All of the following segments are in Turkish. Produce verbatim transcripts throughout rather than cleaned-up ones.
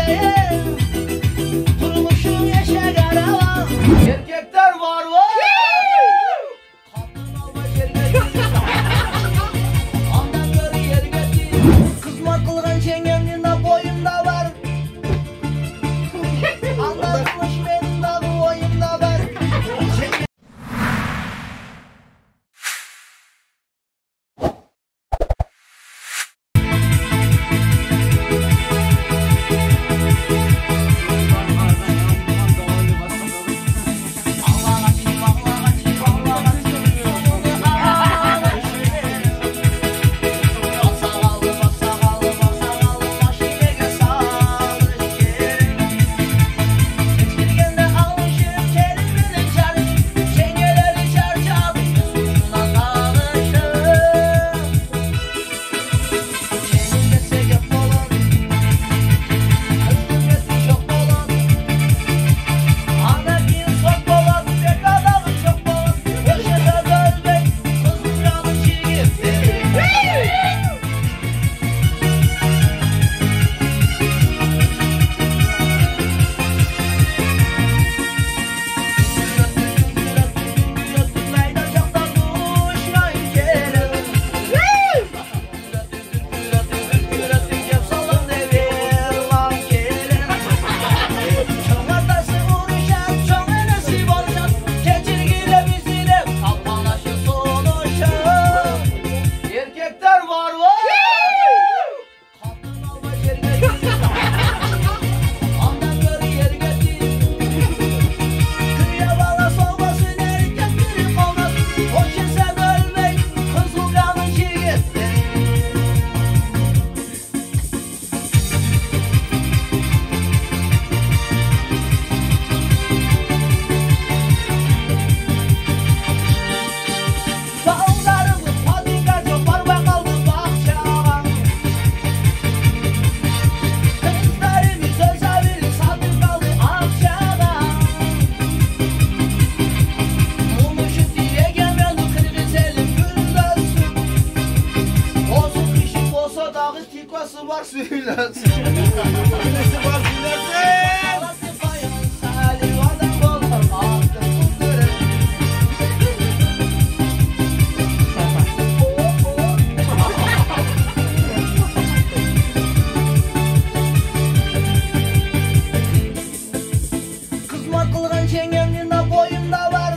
Durmuşum yaşa karavan. Erkekler var var. Kaptan alma yerine gir. Andan gör yerine gir. Kızma kılgan çengemnin de boyumda var. Anlatmış benim de bu oyunda var. Tikvası var söylesin. Nesi var söylesin. Kızma kılgan çengemnin de boyumda var.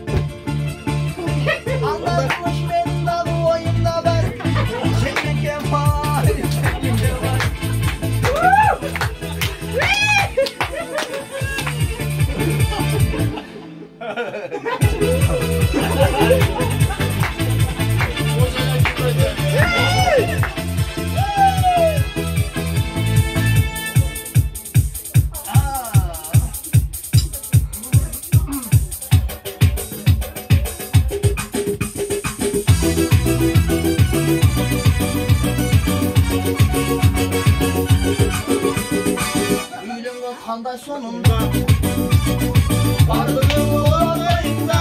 Anlatmış benim de bu oyunda var. Çengen var. Kanda sonunda varlığım olayında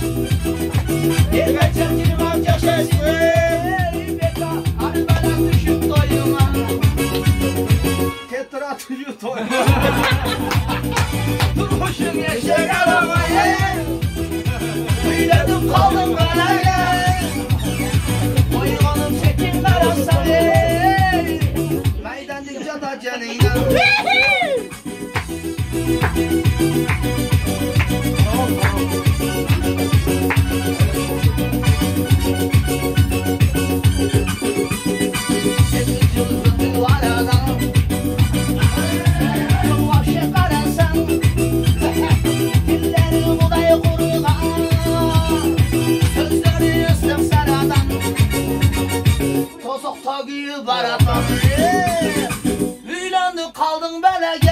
bir çekilip ancak sesli beka arıbana düşüp doyuma tetra düşüp doyuma durmuşum yaşa karavaya büyüledim kaldım belaya oyunum çekin karasayı meydandıkça da canıyla Tozuq togiyi baratan Uylandı kaldın belege